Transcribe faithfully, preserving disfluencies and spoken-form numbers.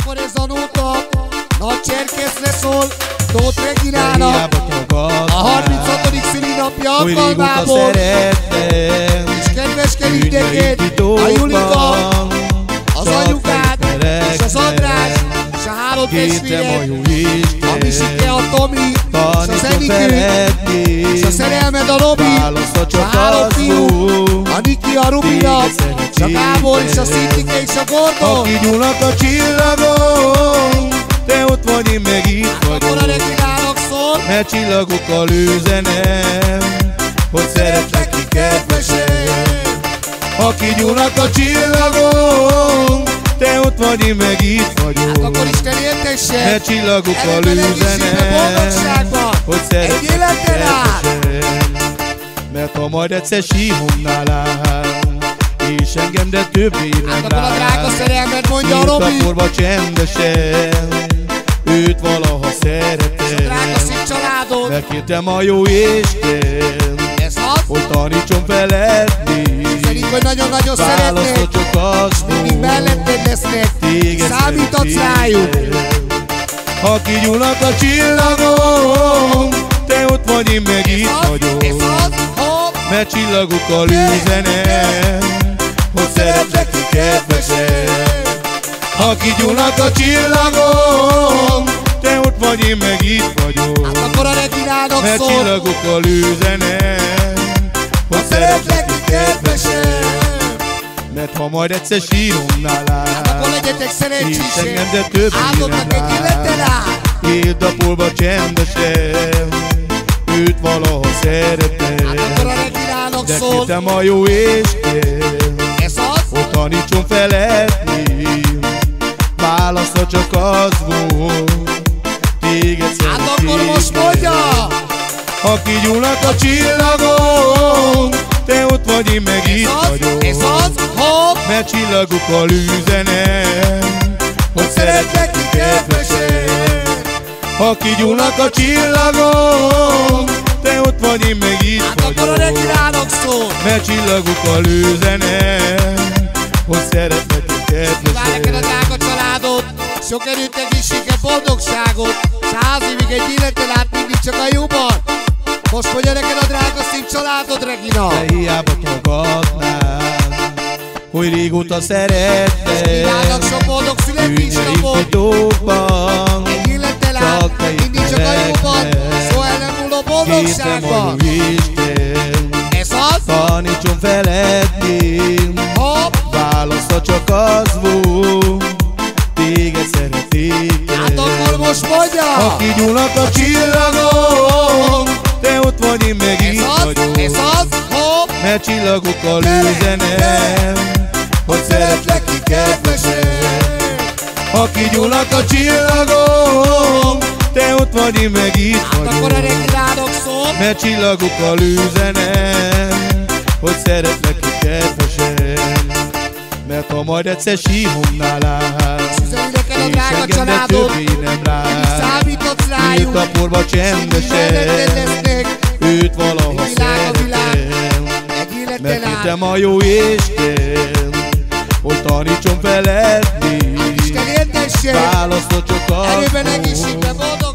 akkor ez a nóta nagy cserkészre szól Tóth Reginának a harminchatodik szülinapja alkalmából. És kedveskedik neked a Julika, az anyukád és az András és a három testvéred, a Misike, a Tomi és az Enikő és a szerelmed a Robi, a három fiú, a Niki, a Rubina, és a Gábor és a Szintike és a Gordon. Aki gyúlnak a csillagon, te ott vagy, én meg itt vagyok. Akkor a Reginának szól, mert csillagokkal üzenem, hogy szeretlek ki kedvesem. Aki gyúlnak a csillagon, te ott vagy, én meg itt vagyok. hát akkor Isten éltesse, mert csillagokkal üzenem, hogy szeretlek ki kedvesem. Mert ha majd egyszer símomnál áll, és engem de többé nem hát akkor a drága szerelmed mondja a Robi, nyílt csendesen, őt valaha szeretem. drága szív családod, mert kértem a jó Isten, ez az, hogy tanítson feledni. szerint, hogy nagyon-nagyon szeretnek, csak azt, mindig melletted lesznek, számítatsz rájuk. Aki gyúlnak a csillagon, te ott vagy, én meg itt vagyok. Ez az, hopp, mert csillagokkal üzenem, hogy szeretlek ki kedvesem. Aki gyúlnak a csillagon, te ott vagy, én meg itt vagyok. hát akkor a Reginának mert szól, csillagokkal üzenem, hogy szeretlek ki kedvesem. mert ha majd egyszer síromnál áll, hát akkor legyetek és szerencsések, engem de több áldottak egy életen át. éld a polba csendesen, őt valaha szeretem. Hát akkor a Reginának de szól, kértem a jó Isten, ez az, hogy tanítson feledni. Válasza csak az volt, téged hát akkor most mondja, aki gyúlnak a csillagon, te ott vagy, én meg ez itt az, vagyok. ez az, hopp, mert csillagokkal üzenem, hogy szeretlek ki kedvesem. Aki gyúlnak a csillagon, te ott vagy, én meg itt hát akkor a vagyok. Reginának szól, mert csillagokkal üzenem, hogy szeretlek ki vár neked a kedvesem. drága családod, sok erőt, egészséget, boldogságot, száz évig egy életen át mindig csak a jóban. Most mondja neked a drága szív családod, Regina. De hiába tagadnám, hogy régóta szeretlek. Kívánnak sok boldog születésnapot, titokban, egy életen át mindig csak a jóban, szó el nem múló boldogságban. Ez az, tanítson feledni. hopp, Válasza csak az volt, téged szeretnék. hát akkor most mondja, Aki gyúlnak a csillagon, te ott vagy, én meg ez itt az, vagyok. ez az, hopp, mert csillagokkal üzenem, hogy szeretlek ki kedvesem. Aki gyúlnak a csillagon, te ott vagy, én meg itt hát akkor a vagyok. Reginának szól, mert csillagokkal üzenem, hogy szeretlek ki kedvesem. mert ha majd egyszer símomnál áll, üzeni neked a és drága engem de családod, többé nem rá, számíthatsz rájuk, nyílt a porba csendesen, lesznek, őt valaha világ a világ, szeretem. egy életen mert át. kértem a jó Isten, hogy tanítson feledni. Isten éltesse, Választott csak az erőben, volt, egészségben, boldog.